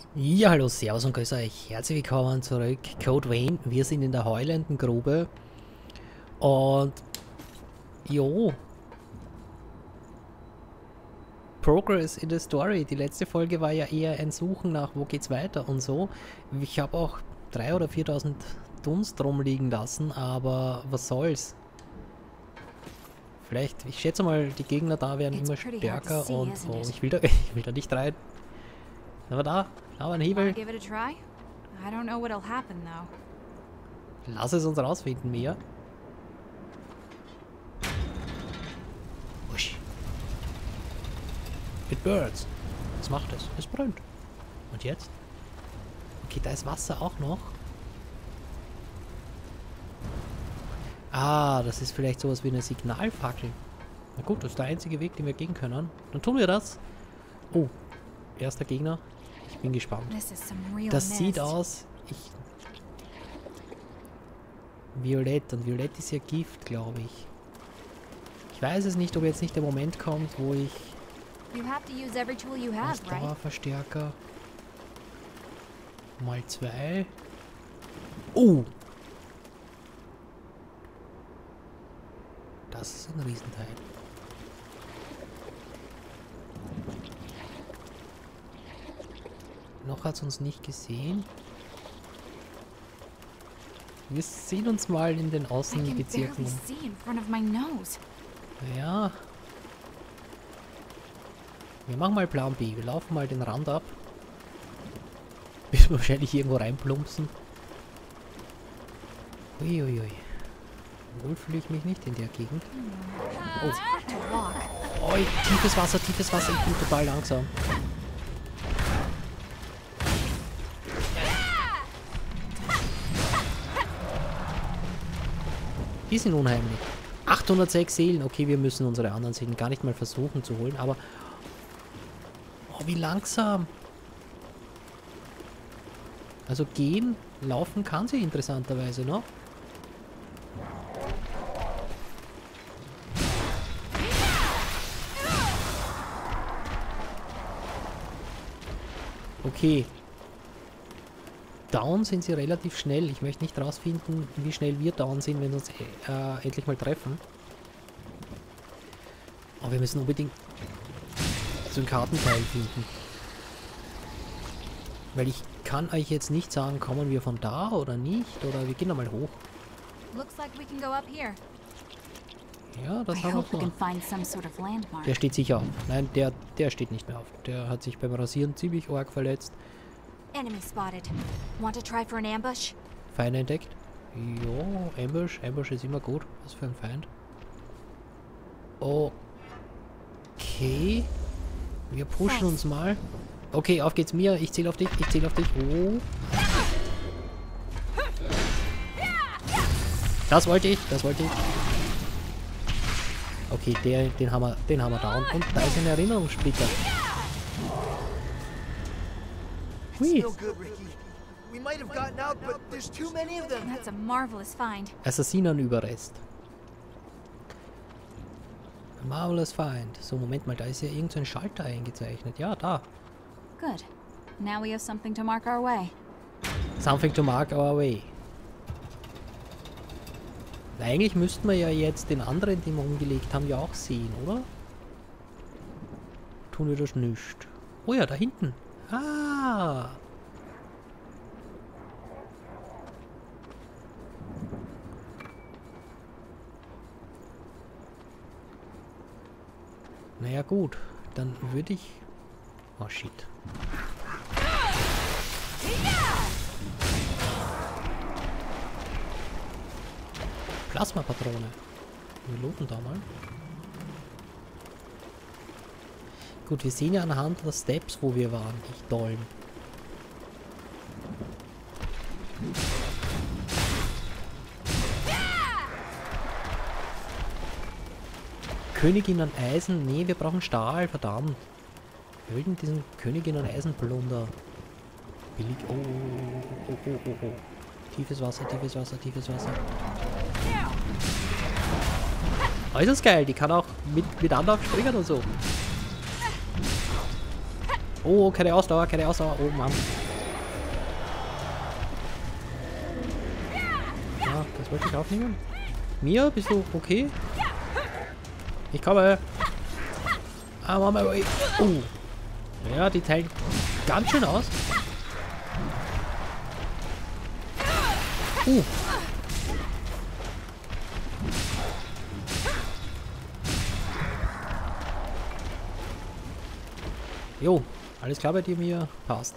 Ja, hallo, servus und grüß euch. Herzlich willkommen zurück. Code Vein. Wir sind in der heulenden Grube. Und jo. Progress in the Story. Die letzte Folge war ja eher ein Suchen nach, wo geht's weiter und so. Ich habe auch 3.000 oder 4.000 Dunst rumliegen lassen, aber was soll's. Vielleicht, ich schätze mal, die Gegner da werden immer stärker und oh, ich will da nicht rein. Aber da ein Hebel. Lass es uns rausfinden, Mia. Usch. It burns. Was macht es? Es brennt. Und jetzt? Okay, da ist Wasser auch noch. Ah, das ist vielleicht sowas wie eine Signalfackel. Na gut, das ist der einzige Weg, den wir gehen können. Dann tun wir das. Oh, erster Gegner. Ich bin gespannt. Das sieht aus... Violett. Und Violett ist ja Gift, glaube ich. Ich weiß es nicht, ob jetzt nicht der Moment kommt, wo ich... Ausdauerverstärker. Mal 2. Oh! Das ist ein Riesenteil. Noch hat es uns nicht gesehen. Wir sehen uns mal in den Außenbezirken um. Ja. Wir machen mal Plan B. Wir laufen mal den Rand ab. Bis wir wahrscheinlich irgendwo reinplumpsen. Uiuiui. Wohl fühle ich mich nicht in der Gegend. Oh, tiefes Wasser, tiefes Wasser. Ich bin total langsam. Die sind unheimlich. 806 Seelen. Okay, wir müssen unsere anderen Seelen gar nicht mal versuchen zu holen, aber... Oh, wie langsam. Also gehen, laufen kann sie interessanterweise, ne? Okay. Down sind sie relativ schnell. Ich möchte nicht rausfinden, wie schnell wir down sind, wenn wir uns endlich mal treffen. Aber wir müssen unbedingt so einen Kartenteil finden. Weil ich kann euch jetzt nicht sagen, kommen wir von da oder nicht. Oder wir gehen da mal hoch. Ja, das haben wir vor. Der steht sicher auf. Nein, der steht nicht mehr auf. Der hat sich beim Rasieren ziemlich arg verletzt. Enemy spotted. Want to try for an ambush? Feinde entdeckt. Jo, Ambush. Ambush ist immer gut. Was für ein Feind. Okay. Wir pushen uns mal. Okay, auf geht's mir. Ich zähle auf dich. Ich zähle auf dich. Oh. Das wollte ich. Das wollte ich. Okay, den haben wir down. Und da ist ein Erinnerungssplitter. Hui. Assassinenüberrest. Marvelous Find. So, Moment mal, da ist ja irgend so ein Schalter eingezeichnet. Ja, da. Good. Now we have something to mark our way. Something to mark our way. Eigentlich müssten wir ja jetzt den anderen, den wir umgelegt haben, ja auch sehen, oder? Tun wir das nicht. Oh ja, da hinten. Ah. Naja gut, dann würde ich... Oh shit. Plasmapatrone. Wir looten da mal. Gut, wir sehen ja anhand der Steps, wo wir waren. Ich dollen. Königin an Eisen. Nee, wir brauchen Stahl, verdammt. Wir wollten diesen Königin an Eisen plundern. Billig. Oh. Tiefes Wasser, tiefes Wasser, tiefes Wasser. Äußerst geil, die kann auch mit Anlauf springen und so. Oh, keine Ausdauer, keine Ausdauer. Oh Mann. Ja, das wollte ich aufnehmen. Mia, bist du okay? Ich komme. I'm on my way. Oh. Ja, die teilen ganz schön aus. Jo, alles klar bei dir, Mia? Passt.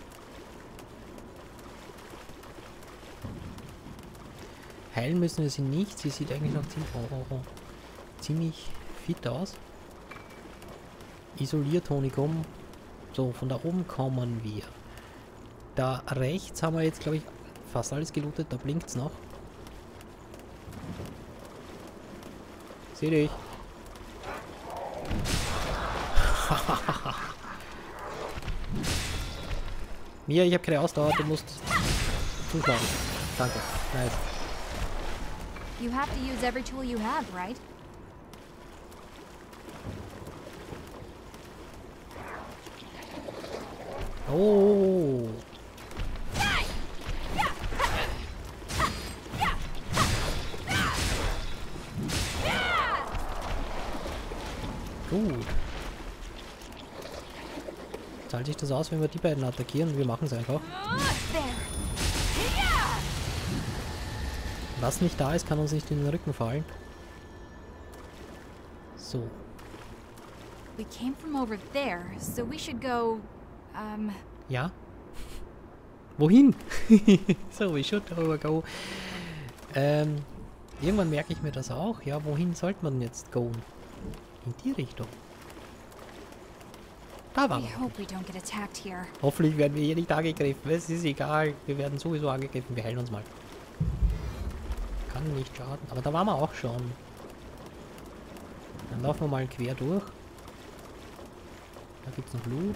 Heilen müssen wir sie nicht. Sie sieht eigentlich noch ziemlich fit aus. Isoliertonikum. So, von da oben kommen wir. Da rechts haben wir jetzt, glaube ich, fast alles gelootet. Da blinkt es noch. Seh dich. Mia, ich habe keine Ausdauer. Du musst zuschlagen. Danke. Nice. You have to use every tool you have, right? Oh. Gut. Zahlt sich das aus, wenn wir die beiden attackieren? Wir machen es einfach. Was nicht da ist, kann uns nicht in den Rücken fallen. So. We came from over there, so we should go, Ja? Wohin? So, we should go. Irgendwann merke ich mir das auch. Ja, wohin sollte man jetzt go? In die Richtung. Da waren we wir. hope we don't get attacked here. Hoffentlich werden wir hier nicht angegriffen. Es ist egal. Wir werden sowieso angegriffen. Wir heilen uns mal. Kann nicht schaden. Aber da waren wir auch schon. Dann laufen wir mal quer durch. Da gibt es noch Loot.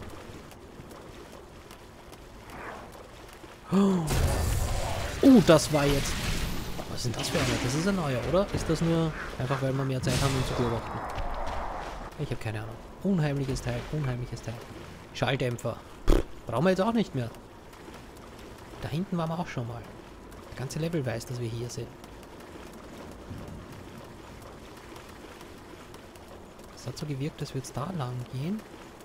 Oh, das war jetzt... Was ist denn das für einer? Das ist ein neuer, oder? Ist das nur einfach, weil wir mehr Zeit haben, um zu beobachten? Ich habe keine Ahnung. Unheimliches Teil, unheimliches Teil. Schalldämpfer. Brauchen wir jetzt auch nicht mehr. Da hinten waren wir auch schon mal. Der ganze Level weiß, dass wir hier sind. Es hat so gewirkt, dass wir jetzt da lang gehen.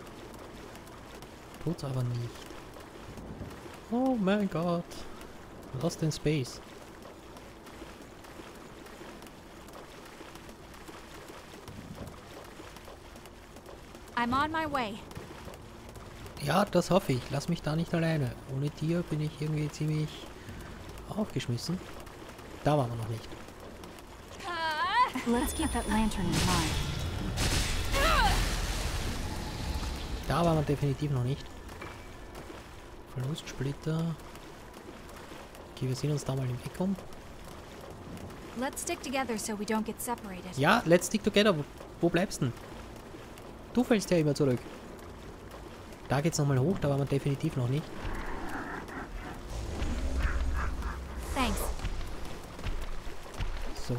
Tut's aber nicht. Oh mein Gott. Lost in Space. I'm on my way. Ja, das hoffe ich. Lass mich da nicht alleine. Ohne dir bin ich irgendwie ziemlich aufgeschmissen. Da waren wir noch nicht. Let's keep that lantern in mind. Da waren wir definitiv noch nicht. Verlustsplitter. Okay, wir sehen uns da mal im Weg um. Let's stick together so we don't get separated. Ja, let's stick together. Wo bleibst du denn? Du fällst ja immer zurück. Da geht's nochmal hoch, da waren wir definitiv noch nicht. Thanks. So.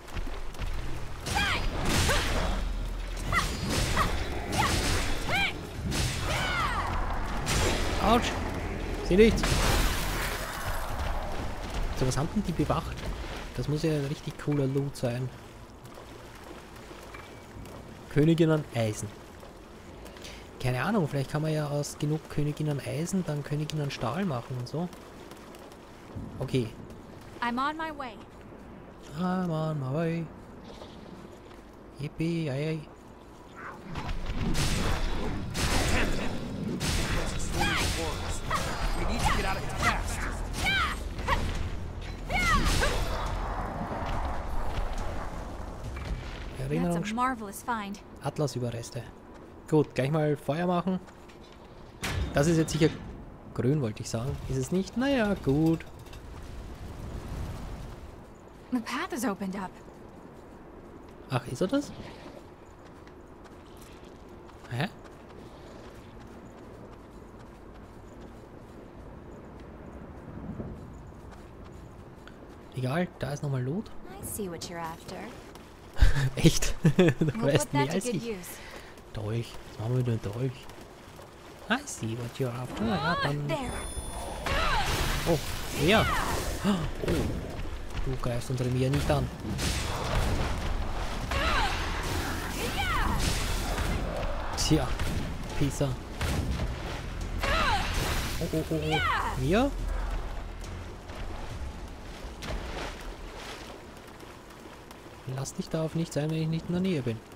Autsch! Sieh nichts! So, was haben denn die bewacht? Das muss ja ein richtig cooler Loot sein. Königin an Eisen. Keine Ahnung, vielleicht kann man ja aus genug Königin an Eisen dann Königin an Stahl machen und so. Okay. I'm on my way. I'm on my way. Yippie, ei, ei. We need to get out of here fast. That's Erinnerung. a marvelous find. Atlas-Überreste. Gut, gleich mal Feuer machen. Das ist jetzt sicher grün, wollte ich sagen. Ist es nicht? Naja, gut. The path is opened up. Ach, ist er das? Hä? Egal, da ist nochmal Loot. I see what you're after. Echt? Du We'll weißt put mehr that to als good ich. use. Dolch. Was machen wir mit dem Dolch? I see what you're after. Ja, dann... There. Oh, wer? Oh, du greifst unsere Mia nicht an. Tja, Pisa. Oh, oh, oh, oh. Mia? Lass dich darauf nicht sein, wenn ich nicht in der Nähe bin.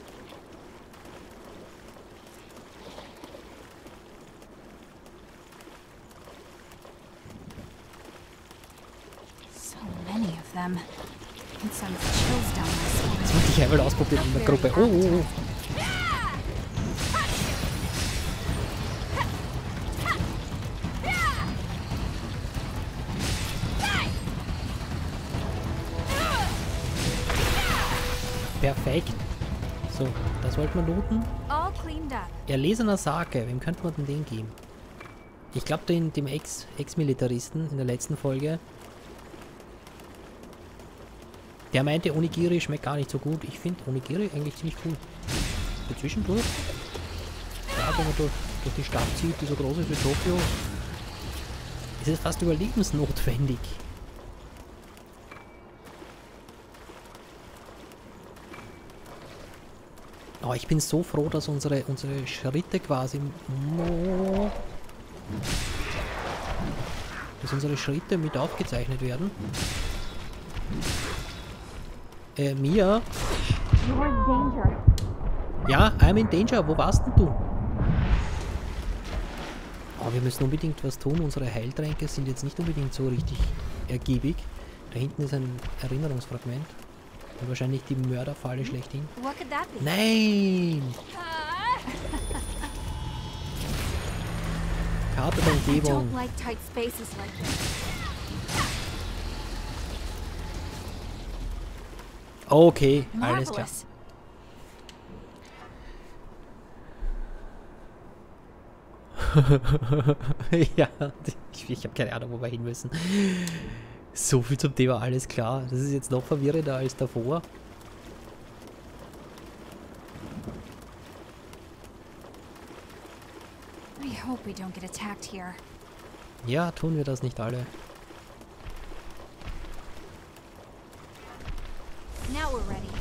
So many of them. And some chills down my spine. Das wollte ich einmal ausprobieren in der Gruppe. Oh, oh, oh. Perfekt. So, das wollten wir looten. All cleaned up. Erlesener Sake. Wem könnte man denn den geben? Ich glaube dem Ex-Militaristen in der letzten Folge. Der meinte, Onigiri schmeckt gar nicht so gut. Ich finde Onigiri eigentlich ziemlich cool. So zwischendurch. Ja, wenn man durch die Stadt zieht, die so groß ist wie Tokio, ist es fast überlebensnotwendig. Oh, ich bin so froh, dass unsere Schritte quasi... Dass unsere Schritte mit aufgezeichnet werden. Mia? You're in danger. Ja, I'm in danger. Wo warst denn du? Oh, wir müssen unbedingt was tun. Unsere Heiltränke sind jetzt nicht unbedingt so richtig ergiebig. Da hinten ist ein Erinnerungsfragment. Und wahrscheinlich die Mörderfalle schlechthin. What could that be? Nein! Karte der I Umgebung. don't like tight spaces like this. Okay, alles klar. Marvelous. Ja, ich habe keine Ahnung, wo wir hin müssen. So viel zum Thema, alles klar. Das ist jetzt noch verwirrender als davor. I hope we don't get attacked here. Ja, tun wir das nicht alle. Now we're ready.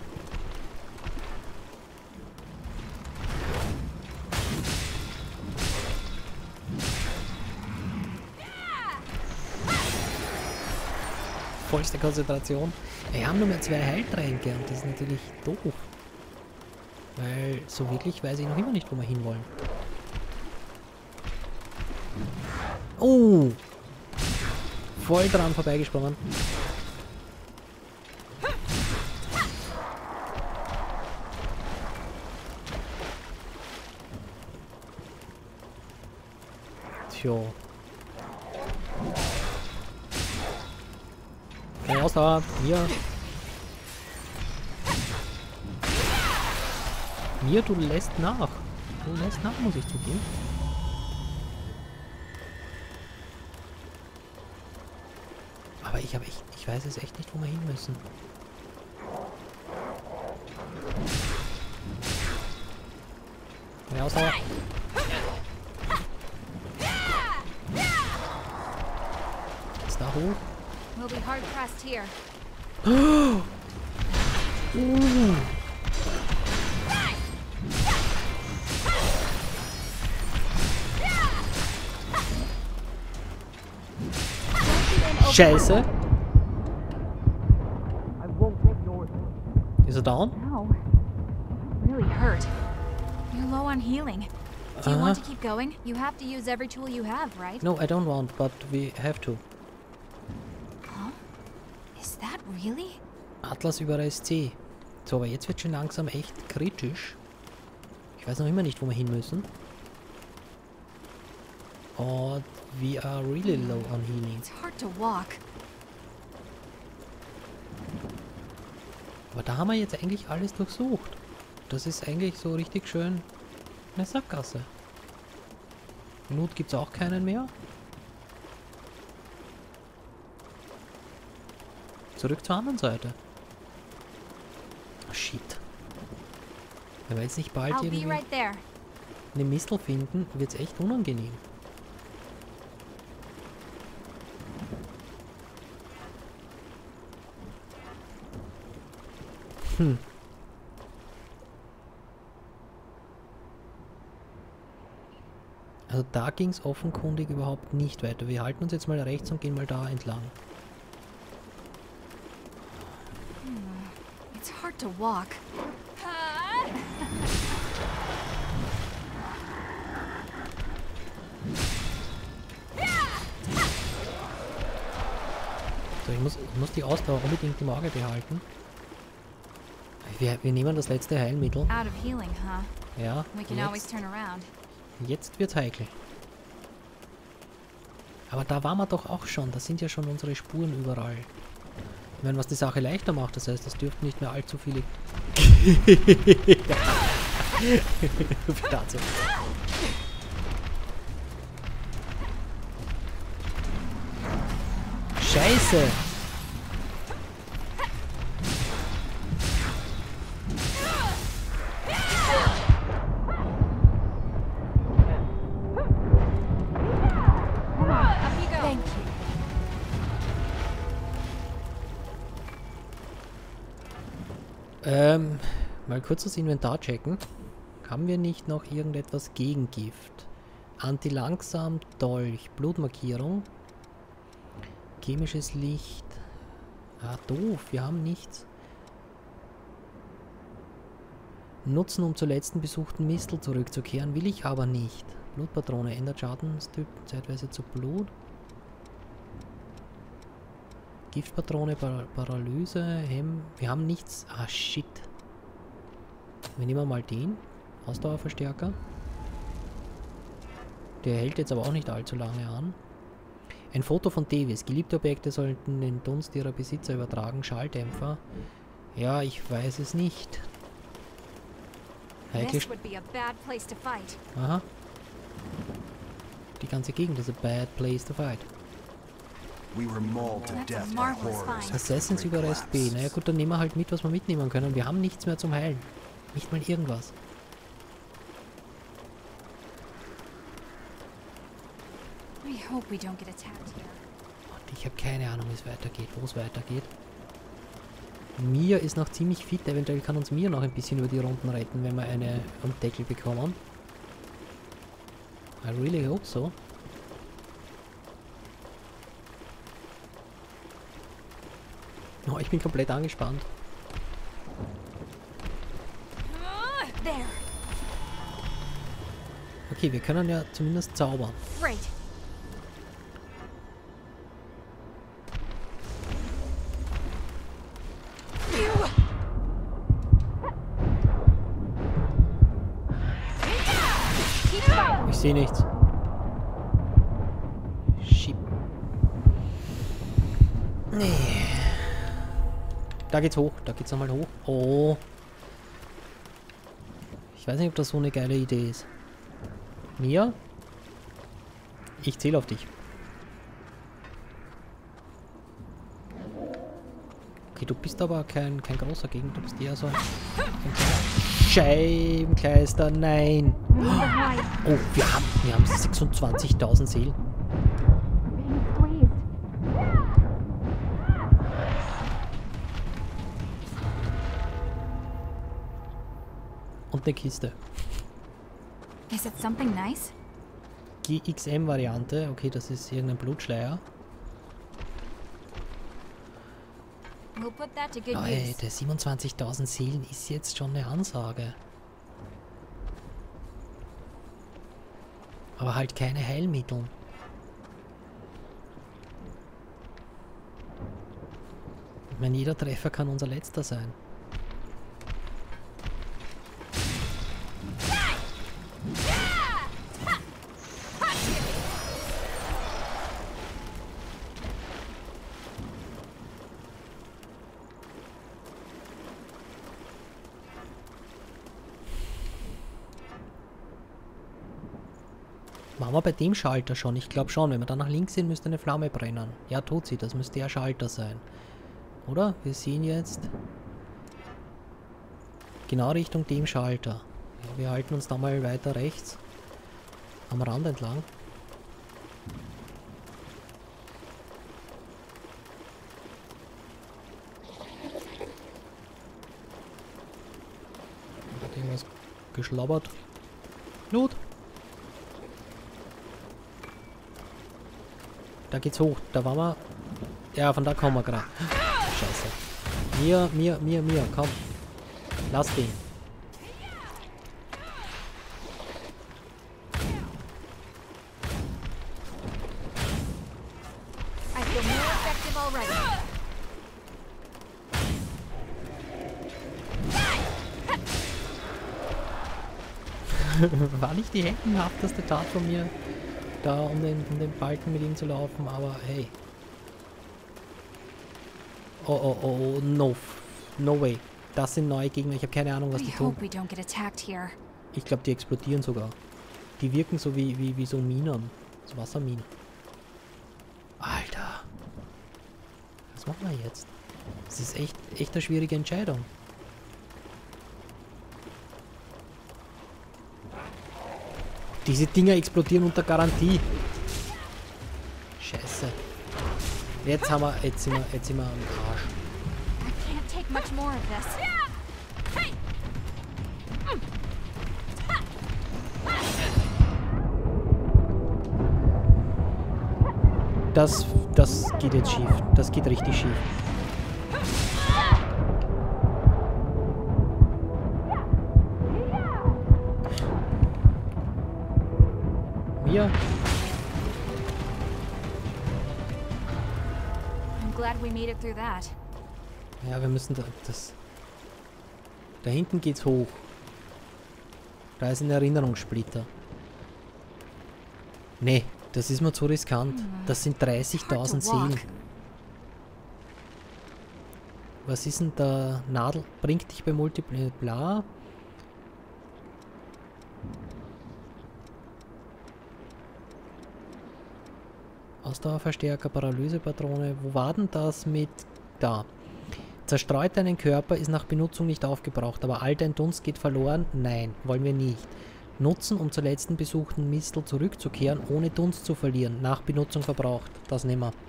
Vollste Konzentration. Wir haben nur mehr 2 Heiltränke und das ist natürlich doof. Weil so wirklich weiß ich noch immer nicht, wo wir hinwollen. Oh! Voll dran vorbeigesprungen. Tja. Keine Ausdauer. Mia. Mia, du lässt nach. Du lässt nach, muss ich zugeben. Aber ich weiß es echt nicht, wo wir hin müssen. Keine Ausdauer. Ist da hoch? We'll be hard pressed here. Scheiße. Ist er down? Ow. Really hurt. You're low on healing. Do you want to keep going? You have to use every tool you have, right? No, I don't want, but we have to. Huh? Is that really? Atlas über SC. So, aber jetzt wird schon langsam echt kritisch. Ich weiß noch immer nicht, wo wir hin müssen. Und we are really low on healing. It's hard to walk. Aber da haben wir jetzt eigentlich alles durchsucht. Das ist eigentlich so richtig schön eine Sackgasse. Not gibt es auch keinen mehr. Zurück zur anderen Seite. Oh, shit. Wenn wir jetzt nicht bald I'll be irgendwie... right there. eine Mistel finden, wird es echt unangenehm. Also da ging es offenkundig überhaupt nicht weiter. Wir halten uns jetzt mal rechts und gehen mal da entlang. It's hard to walk. So, ich muss die Ausdauer unbedingt im Auge behalten. Wir nehmen das letzte Heilmittel. Out of healing, huh? Ja, We can always turn around. jetzt wird's heikel. Aber da waren wir doch auch schon. Da sind ja schon unsere Spuren überall. Ich meine, was die Sache leichter macht, das heißt, es dürften nicht mehr allzu viele... Dazu. Scheiße! Up you go. Thank you. Mal kurz das Inventar checken. Haben wir nicht noch irgendetwas gegen Gift? Anti-langsam, Dolch, Blutmarkierung, chemisches Licht. Ah, doof, wir haben nichts. Nutzen, um zur letzten besuchten Mistel zurückzukehren, will ich aber nicht. Blutpatrone, ändert Schadenstyp zeitweise zu Blut. Giftpatrone, Paralyse, Hemm. Wir haben nichts. Ah, shit. Wir nehmen mal den. Ausdauerverstärker. Der hält jetzt aber auch nicht allzu lange an. Ein Foto von Davis. Geliebte Objekte sollten den Dunst ihrer Besitzer übertragen. Schalldämpfer. Ja, ich weiß es nicht. Heikle. This would be a bad place to fight. Aha. Die ganze Gegend ist a bad place to fight. We were mauled to That's a death by marvelous horrors. find. Assassins Überrest B. Naja gut, dann nehmen wir halt mit, was wir mitnehmen können. Wir haben nichts mehr zum Heilen. Nicht mal irgendwas. We hope we don't get attacked here. Und ich habe keine Ahnung, wie es weitergeht, wo es weitergeht. Mia ist noch ziemlich fit. Eventuell kann uns Mia noch ein bisschen über die Runden retten, wenn wir eine am Deckel bekommen. I really hope so. Oh, ich bin komplett angespannt. There. Okay, wir können ja zumindest zaubern. Great. Keep fighting. Ich sehe nichts. Shit. Nee. Da geht's hoch. Da geht's nochmal hoch. Oh. Ich weiß nicht, ob das so eine geile Idee ist. Mia? Ich zähle auf dich. Okay, du bist aber kein großer Gegner. Du bist eher so ein Scheibenkleister. Nein. Oh, wir haben 26.000 Seelen. Und eine Kiste. Is it something nice? GXM-Variante. Okay, das ist irgendein Blutschleier. We'll put that to good use. Leute, 27.000 Seelen ist jetzt schon eine Ansage. Aber halt keine Heilmittel. Ich meine, jeder Treffer kann unser letzter sein. Waren wir bei dem Schalter schon? Ich glaube schon. Wenn wir dann nach links sehen, müsste eine Flamme brennen. Ja, tut sie. Das müsste der Schalter sein. Oder? Wir sehen jetzt genau Richtung dem Schalter. Wir halten uns da mal weiter rechts. Am Rand entlang. Hat irgendwas geschlabbert. Blut! Da geht's hoch. Da waren wir. Ja, von da kommen wir gerade. Scheiße. Mir. Komm. Lass den. I feel more effective already. War nicht die heldenhafteste Tat von mir, da um den Balken mit ihm zu laufen, aber hey. Oh, no. No way. Das sind neue Gegner. Ich habe keine Ahnung, was I die tun. hope we don't get attacked here. Ich glaube, die explodieren sogar. Die wirken so wie so Minen. So Wasserminen. Alter. Was machen wir jetzt? Das ist echt eine schwierige Entscheidung. Diese Dinger explodieren unter Garantie. Scheiße. Jetzt sind wir am Arsch. I can't take much more of this. Das geht jetzt schief. Das geht richtig schief. Wir. I'm glad we made it through that. Ja, wir müssen das. Da hinten geht's hoch. Da ist ein Erinnerungssplitter. Nee, das ist mir zu riskant. Das sind 30.000 Seelen. Was ist denn da? Nadel bringt dich bei Multiplayer. Bla. Ausdauerverstärker, Paralysepatrone. Wo war denn das mit... Da. Zerstreut deinen Körper, ist nach Benutzung nicht aufgebraucht, aber all dein Dunst geht verloren? Nein, wollen wir nicht. Nutzen, um zur letzten besuchten Mistel zurückzukehren, ohne Dunst zu verlieren. Nach Benutzung verbraucht. Das nehmen wir.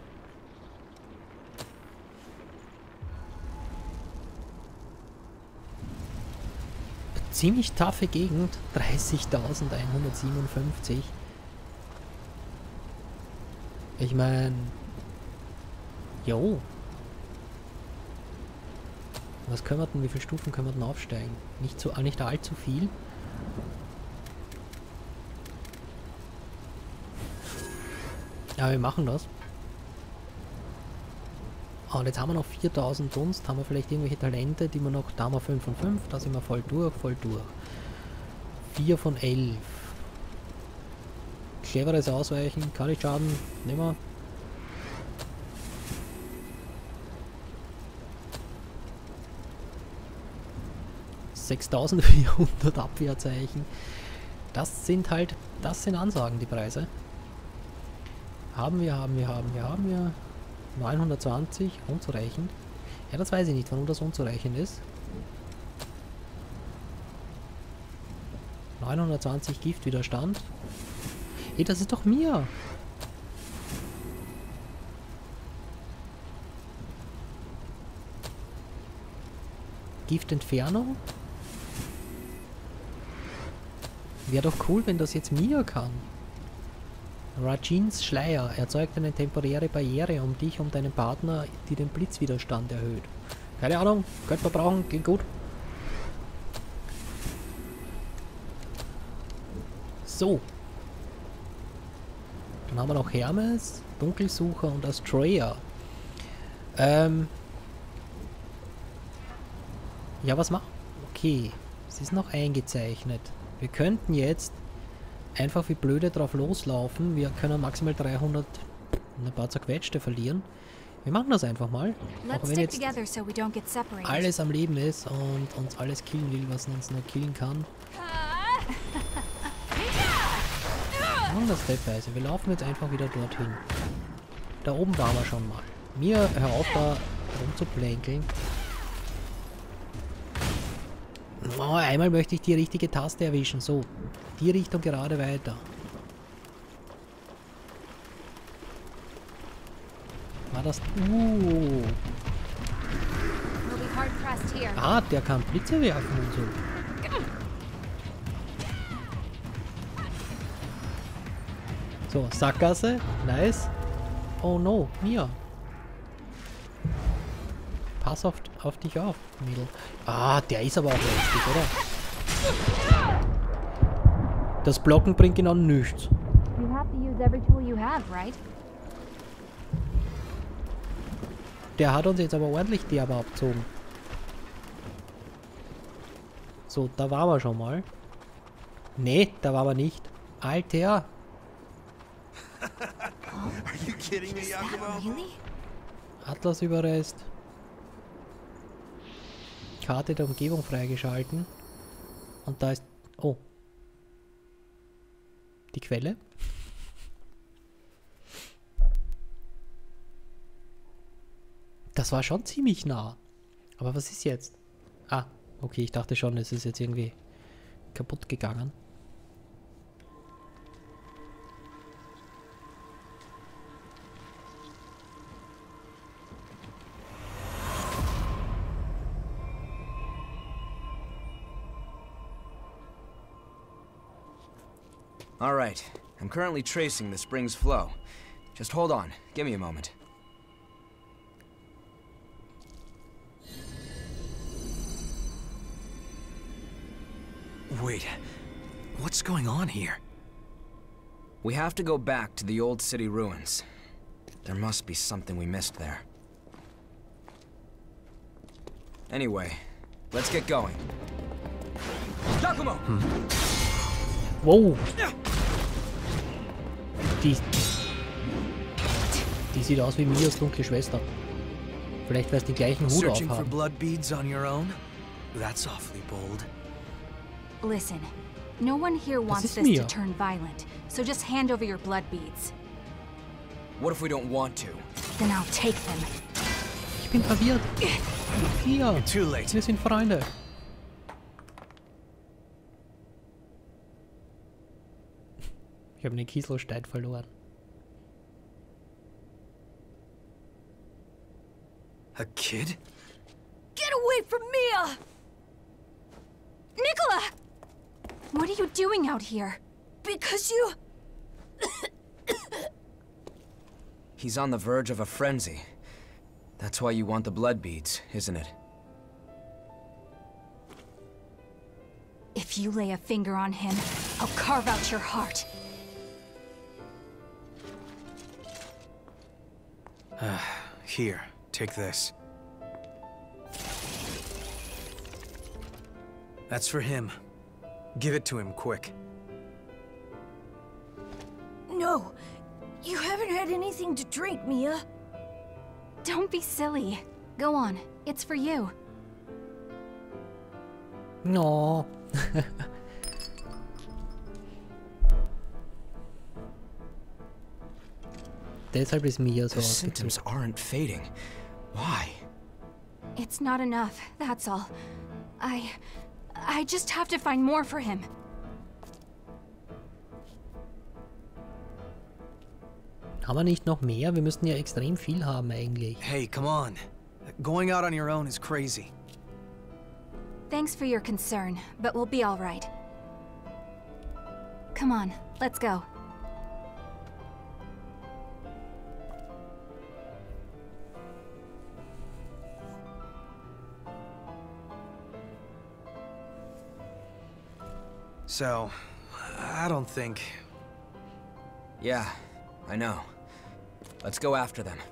Ziemlich taffe Gegend. 30.157. Ich meine... Jo. Was können wir denn? Wie viele Stufen können wir denn aufsteigen? Nicht allzu viel. Ja, wir machen das. Und jetzt haben wir noch 4000 Dunst. Haben wir vielleicht irgendwelche Talente, die wir noch... Da haben wir 5 von 5. Da sind wir voll durch. 4 von 11. Cleveres Ausweichen. Kann nicht schaden. Nehmen wir. $6.400 Abwehrzeichen. Das sind Ansagen, die Preise. Haben wir. 920, unzureichend. Ja, das weiß ich nicht, warum das unzureichend ist. 920 Giftwiderstand. Ey, das ist doch mir. Giftentfernung. Wäre doch cool, wenn das jetzt mir kann. Rajins Schleier erzeugt eine temporäre Barriere um dich und deinen Partner, die den Blitzwiderstand erhöht. Keine Ahnung, könnte man brauchen, geht gut. So. Dann haben wir noch Hermes, Dunkelsucher und Astrea. Ja, was machen? Okay, es ist noch eingezeichnet. Wir könnten jetzt einfach wie blöde drauf loslaufen. Wir können maximal 300 und ein paar zerquetschte verlieren. Wir machen das einfach mal. Auch wenn jetzt alles am Leben ist und uns alles killen will, was uns nur killen kann. Wir machen das stepweise. Wir laufen jetzt einfach wieder dorthin. Da oben waren wir schon mal. Hör auf da rumzuplänkeln. Oh, einmal möchte ich die richtige Taste erwischen. So, die Richtung gerade weiter. War das... We'll be hard pressed here. Ah, der kann Blitze werfen und so. So, Sackgasse. Nice. Oh no, Mia. Pass auf dich auf, Mädel. Ah, der ist aber auch lästig, oder? Das Blocken bringt genau nichts. You have to use every tool you have, right? Der hat uns jetzt aber ordentlich die aber abgezogen. So, da waren wir schon mal. Nee, da waren wir nicht. Alter. Are you kidding me, Yakumo? Really? Atlas-Überrest. Karte der Umgebung freigeschalten. Und da ist... Oh. Die Quelle. Das war schon ziemlich nah. Aber was ist jetzt? Ah, okay, ich dachte schon, es ist jetzt irgendwie kaputt gegangen. All right. I'm currently tracing the spring's flow. Just hold on. Give me a moment. Wait, what's going on here? We have to go back to the old city ruins. There must be something we missed there. Anyway, let's get going. Yakumo! Wow! Die sieht aus wie Mias dunkle Schwester. Vielleicht, weil es den gleichen Hut Searching for aufhaben. blood beads on your own? That's awfully bold. Listen, no one here wants ist this to Mia. turn violent, so just hand over your blood beads. What if we don't want to? Then I'll take them. Ich bin verwirrt. Hier, Too late. wir sind Freunde. Ich habe den Kieselstein verloren. A kid? Get away from Mia! Nicola! What are you doing out here? Because you... He's on the verge of a frenzy. That's why you want the blood beads, isn't it? If you lay a finger on him, I'll carve out your heart. Here, take this. That's for him. Give it to him, quick. No, you haven't had anything to drink, Mia. Don't be silly. Go on, it's for you. No. Deshalb ist Mia so The symptoms ausgezogen. aren't fading. Why? It's not enough, that's all. I just have to find more for him. Haben wir nicht noch mehr? Wir müssten ja extrem viel haben eigentlich. Hey, come on. Going out on your own is crazy. Thanks for your concern, but we'll be all right. Come on, let's go. So, I don't think... Yeah, I know. Let's go after them.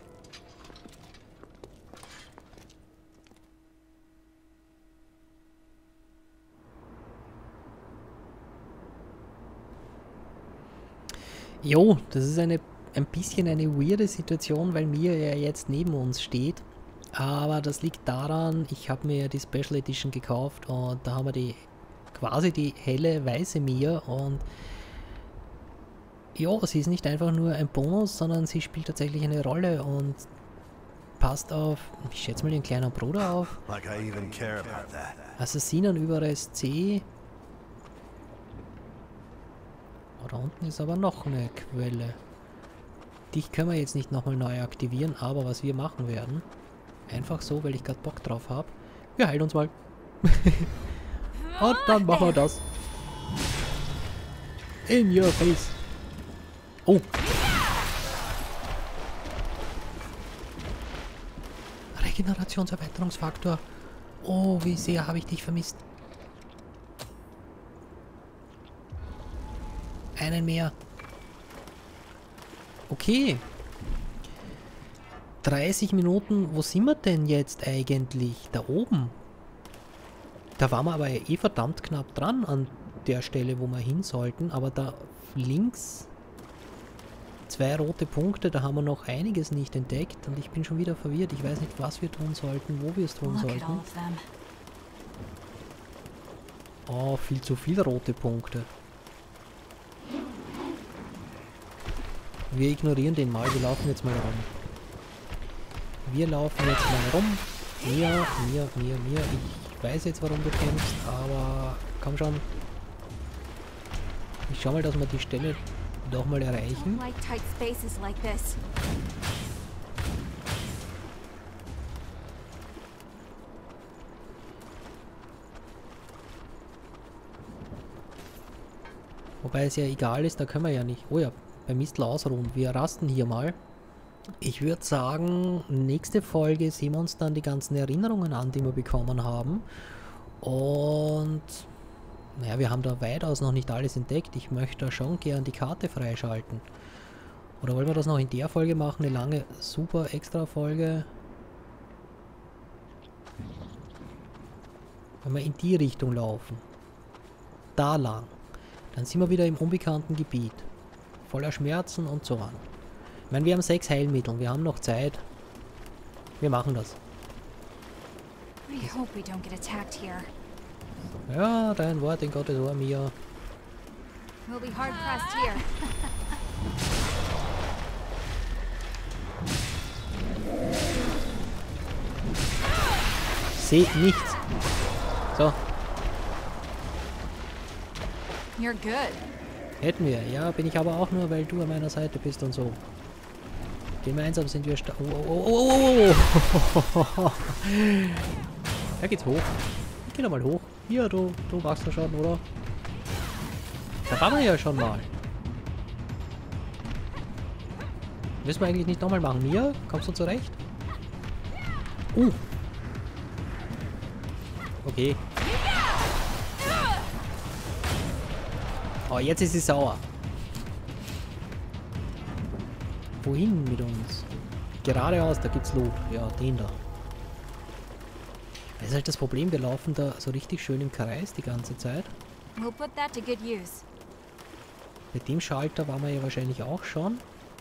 Jo, das ist ein bisschen eine weirde Situation, weil Mia ja jetzt neben uns steht. Aber das liegt daran, ich habe mir ja die Special Edition gekauft und da haben wir quasi die helle weiße Mia und ja, sie ist nicht einfach nur ein Bonus, sondern sie spielt tatsächlich eine Rolle und Passt auf, ich schätze mal den kleinen Bruder auf. Like I even care about that. Assassinenüberrest C. Oh, da unten ist aber noch eine Quelle. Dich können wir jetzt nicht nochmal neu aktivieren, aber was wir machen werden, einfach so, weil ich gerade Bock drauf habe, wir heilen uns mal. Und dann machen wir das. In your face. Oh. Regenerationserweiterungsfaktor. Oh, wie sehr habe ich dich vermisst. Einen mehr. Okay. 30 Minuten. Wo sind wir denn jetzt eigentlich? Da oben. Da waren wir aber eh verdammt knapp dran an der Stelle, wo wir hin sollten. Aber da links 2 rote Punkte. Da haben wir noch einiges nicht entdeckt. Und ich bin schon wieder verwirrt. Ich weiß nicht, was wir tun sollten, wo wir es tun sollten. Oh, viel zu viele rote Punkte. Wir ignorieren den mal. Wir laufen jetzt mal rum. Wir laufen jetzt mal rum. Mir. Ich weiß jetzt, warum du kämpfst, aber komm schon. Ich schau mal, dass wir die Stelle doch mal erreichen. Wobei es ja egal ist, da können wir ja nicht. Oh ja, beim Mistel ausruhen. Wir rasten hier mal. Ich würde sagen, nächste Folge sehen wir uns dann die ganzen Erinnerungen an, die wir bekommen haben. Und naja, wir haben da weitaus noch nicht alles entdeckt. Ich möchte da schon gern die Karte freischalten. Oder wollen wir das noch in der Folge machen? Eine lange, super extra Folge. Wenn wir in die Richtung laufen. Da lang. Dann sind wir wieder im unbekannten Gebiet. Voller Schmerzen und so an. Ich meine, wir haben 6 Heilmittel. Wir haben noch Zeit. Wir machen das. Ja, dein Wort in Gottes Ohr, Mia. We'll be hard pressed here. Seh nichts. So. You're good. Hätten wir. Ja, bin ich aber auch nur, weil du an meiner Seite bist und so. Gemeinsam sind wir stark. Oh. Da geht's hoch. Geh doch mal hoch. Hier, du machst das schon, oder? Da waren wir ja schon mal. Müssen wir eigentlich nicht nochmal machen. Mia, kommst du zurecht? Okay. Oh, jetzt ist sie sauer. Wohin mit uns? Geradeaus, da gibt's Loot. Ja, den da. Das ist halt das Problem, wir laufen da so richtig schön im Kreis die ganze Zeit. We'll put that to good use. Mit dem Schalter waren wir ja wahrscheinlich auch schon.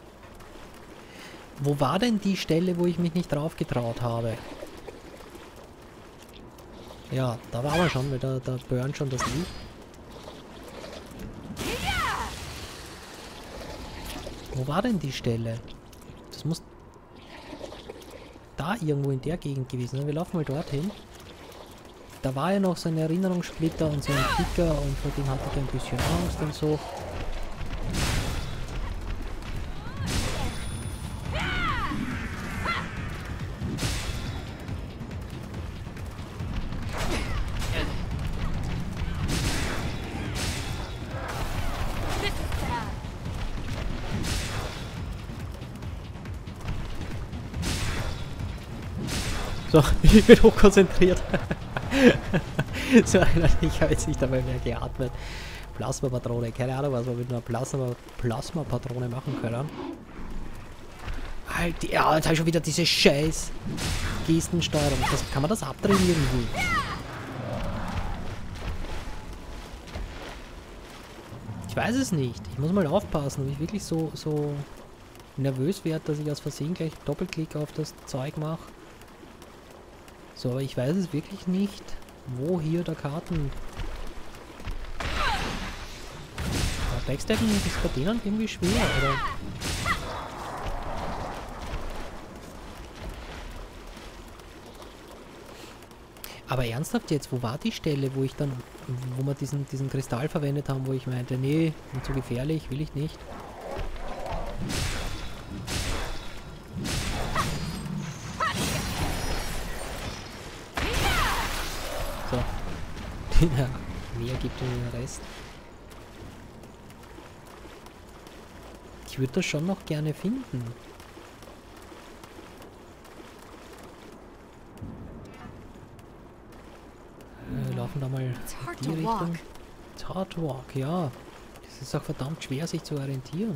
Wo war denn die Stelle, wo ich mich nicht drauf getraut habe? Ja, da waren wir schon, weil da burnt schon das Licht. Wo war denn die Stelle? Das muss da irgendwo in der Gegend gewesen sein. Wir laufen mal dorthin. Da war ja noch so ein Erinnerungssplitter und so ein Kicker und vor dem hatte ich ein bisschen Angst und so. So, ich bin hochkonzentriert. So, ich habe jetzt nicht einmal mehr geatmet. Plasmapatrone, keine Ahnung, was wir mit einer Plasmapatrone machen können. Halt, ja, jetzt habe ich schon wieder diese scheiß Gestensteuerung. Kann man das abdrehen irgendwie? Ich weiß es nicht. Ich muss mal aufpassen, ob ich wirklich so nervös werde, dass ich aus Versehen gleich Doppelklick auf das Zeug mache. So, aber ich weiß es wirklich nicht, wo hier der Karten... Backsteppen ist bei denen irgendwie schwer, oder? Aber ernsthaft jetzt, wo war die Stelle, wo ich dann, wo wir diesen Kristall verwendet haben, wo ich meinte, nee, nicht so gefährlich, will ich nicht. So. Ja, mehr gibt den Rest. Ich würde das schon noch gerne finden. Wir laufen da mal in die Richtung. It's hard to walk, ja. Das ist auch verdammt schwer, sich zu orientieren.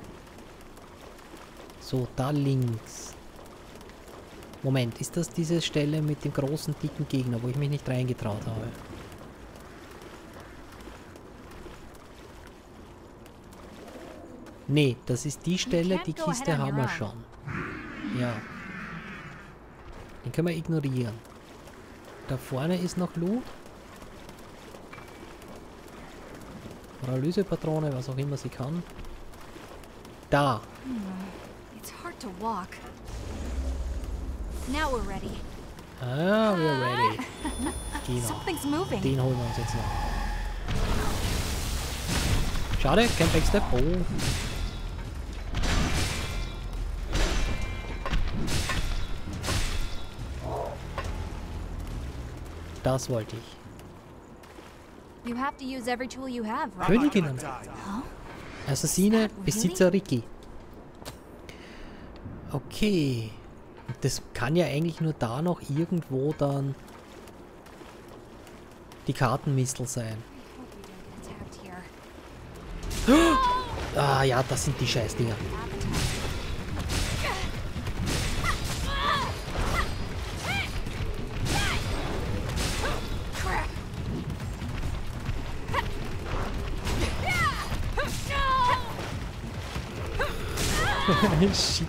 So, da links. Moment, ist das diese Stelle mit dem großen, dicken Gegner, wo ich mich nicht reingetraut habe? Nee, das ist die Stelle, die Kiste haben wir schon. Ja. Den können wir ignorieren. Da vorne ist noch Loot. Paralysepatrone, was auch immer sie kann. Da. It's hard to walk. Now we're ready. Ah, we're ready. Genau. Something's moving. Den holen wir uns jetzt noch. Schade, kein Backstep. Oh. Das wollte ich. You have to use every tool you have, right? Königinnen. Assassine, Besitzer Ricky. Okay. Das kann ja eigentlich nur da noch irgendwo dann die Kartenmistel sein. Ah ja, das sind die Scheißdinger. Shit.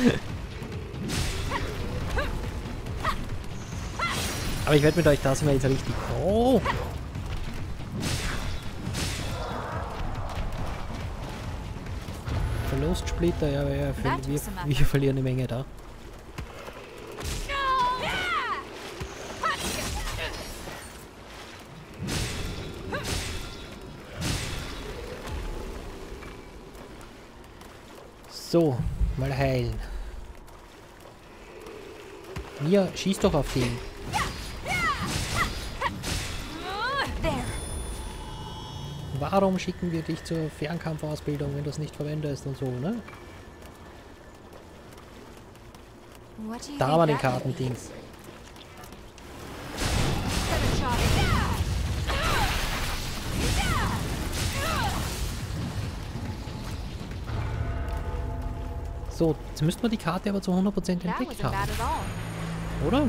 Aber ich werde mit euch das mal jetzt richtig... Oh! Verlustsplitter, ja, wir verlieren eine Menge da. So, mal heilen. Mia, schieß doch auf den. Warum schicken wir dich zur Fernkampfausbildung, wenn du es nicht verwendest und so, ne? Da war den Kartendings. So, jetzt müssten wir die Karte aber zu 100% entdeckt haben. Oder?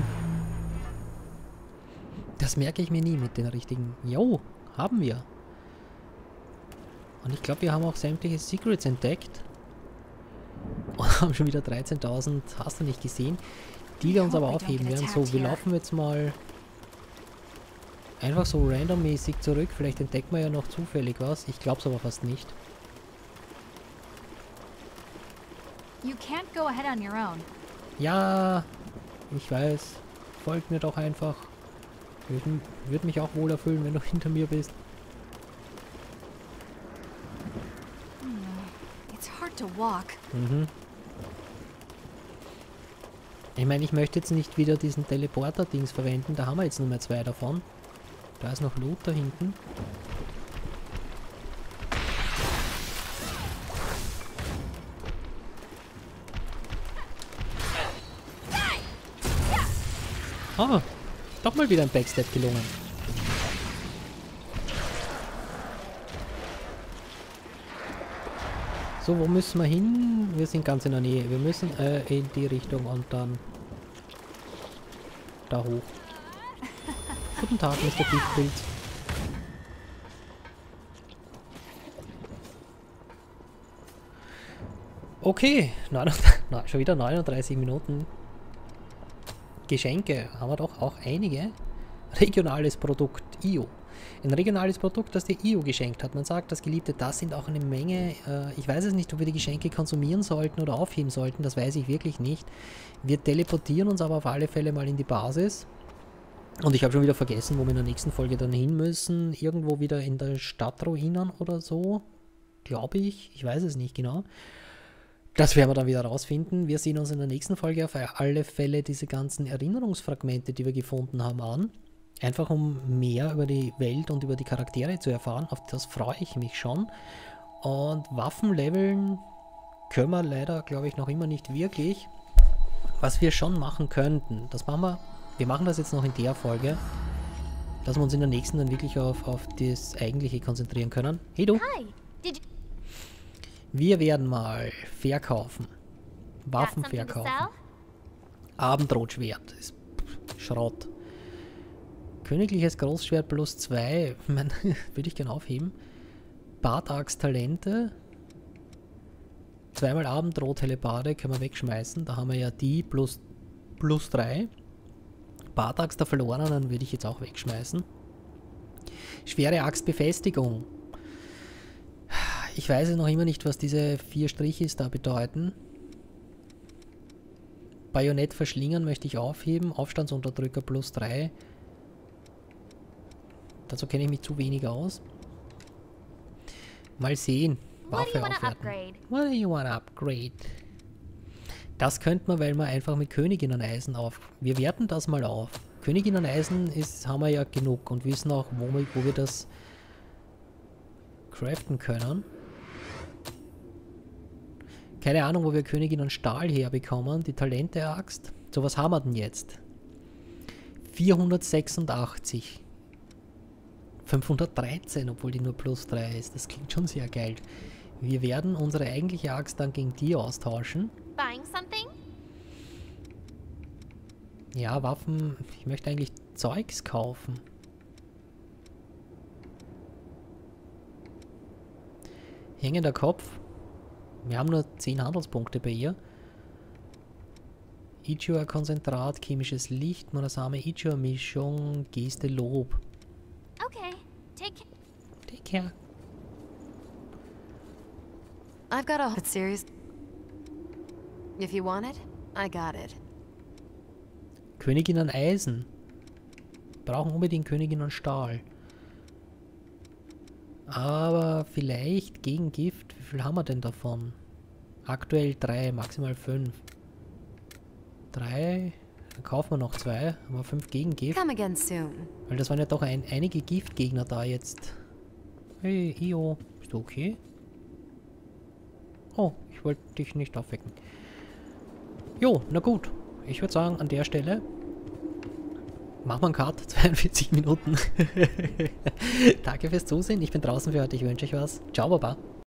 Das merke ich mir nie mit den richtigen... Jo, haben wir. Und ich glaube, wir haben auch sämtliche Secrets entdeckt. Und haben schon wieder 13.000, hast du nicht gesehen, die wir uns aber aufheben werden. So, wir laufen jetzt mal einfach so randommäßig zurück. Vielleicht entdecken wir ja noch zufällig was. Ich glaube es aber fast nicht. You can't go ahead on your own. Ja, ich weiß. Folgt mir doch einfach. Würde mich auch wohl erfüllen, wenn du hinter mir bist. It's hard to walk. Mhm. Ich meine, ich möchte jetzt nicht wieder diesen Teleporter-Dings verwenden. Da haben wir jetzt nur mehr 2 davon. Da ist noch Loot da hinten. Ah, doch mal wieder ein Backstep gelungen. So, wo müssen wir hin? Wir sind ganz in der Nähe. Wir müssen in die Richtung und dann da hoch. Guten Tag, Mr. Giftpilz. Okay, schon wieder 39 Minuten. Geschenke haben wir doch auch einige. Regionales Produkt IO. Ein regionales Produkt, das der IO geschenkt hat. Man sagt, das Geliebte, das sind auch eine Menge. Ich weiß es nicht, ob wir die Geschenke konsumieren sollten oder aufheben sollten. Das weiß ich wirklich nicht. Wir teleportieren uns aber auf alle Fälle mal in die Basis. Und ich habe schon wieder vergessen, wo wir in der nächsten Folge dann hin müssen. Irgendwo wieder in der Stadtruinen oder so. Glaube ich. Ich weiß es nicht genau. Das werden wir dann wieder rausfinden. Wir sehen uns in der nächsten Folge auf alle Fälle diese ganzen Erinnerungsfragmente, die wir gefunden haben, an. Einfach um mehr über die Welt und über die Charaktere zu erfahren. Auf das freue ich mich schon. Und Waffenleveln können wir leider, glaube ich, noch immer nicht wirklich. Was wir schon machen könnten, das machen wir. Wir machen das jetzt noch in der Folge, dass wir uns in der nächsten dann wirklich auf das Eigentliche konzentrieren können. Hey du! Hi. Did you Wir werden mal verkaufen. got Waffen something to verkaufen. sell? Abendrotschwert. Ist Schrott. Königliches Großschwert plus 2. Würde ich gerne aufheben. Bartax Talente. Zweimal Abendrot Hellebarde können wir wegschmeißen. Da haben wir ja die plus 3. Bartax der Verlorenen würde ich jetzt auch wegschmeißen. Schwere Axtbefestigung. Ich weiß noch immer nicht, was diese 4 Striche da bedeuten. Bajonett verschlingen möchte ich aufheben. Aufstandsunterdrücker plus 3. Dazu kenne ich mich zu wenig aus. Mal sehen. What do Waffe you wanna aufwerten. upgrade? What do you wanna upgrade? Das könnte man, weil wir einfach mit Königinneneisen auf... Wir werten das mal auf. Königinneneisen haben wir ja genug und wissen auch, wo wir das craften können. Keine Ahnung, wo wir Königinnen Stahl herbekommen. Die Talente-Axt. So, was haben wir denn jetzt? 486. 513, obwohl die nur plus 3 ist. Das klingt schon sehr geil. Wir werden unsere eigentliche Axt dann gegen die austauschen. Buying something? Ja, Waffen. Ich möchte eigentlich Zeugs kaufen. Hängender Kopf. Wir haben nur 10 Handelspunkte bei ihr. Ichua-Konzentrat, chemisches Licht, Monasame Ichua-Mischung, Geste Lob. Okay. Take Take care. I've got a it's serious. If you want it, I got it. Königin an Eisen. Brauchen unbedingt Königin an Stahl. Aber vielleicht gegen Gift. Wie viel haben wir denn davon? Aktuell 3, maximal 5. 3. Dann kaufen wir noch 2. Haben wir 5 gegen Gift. Come again soon. Weil das waren ja doch einige Giftgegner da jetzt. Hey, Io. Bist du okay? Oh, ich wollte dich nicht aufwecken. Jo, na gut. Ich würde sagen, an der Stelle machen wir einen Cut. 42 Minuten. Danke fürs Zusehen. Ich bin draußen für heute. Ich wünsche euch was. Ciao, Baba.